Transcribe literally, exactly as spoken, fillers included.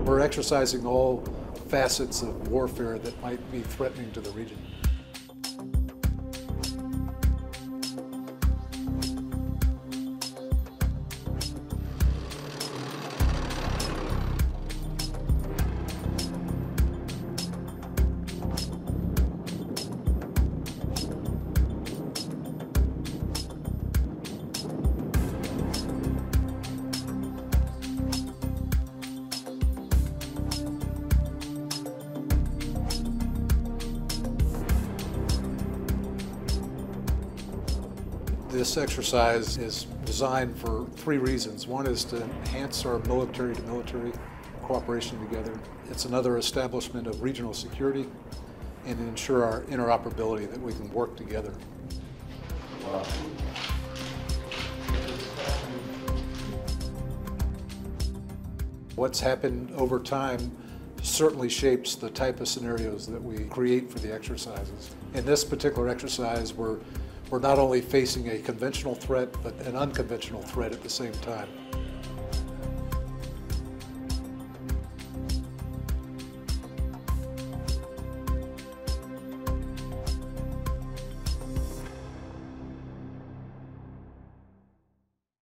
We're exercising all facets of warfare that might be threatening to the region. This exercise is designed for three reasons. One is to enhance our military-to-military cooperation together. It's another establishment of regional security and to ensure our interoperability, that we can work together. Wow. What's happened over time certainly shapes the type of scenarios that we create for the exercises. In this particular exercise, we're We're not only facing a conventional threat, but an unconventional threat at the same time.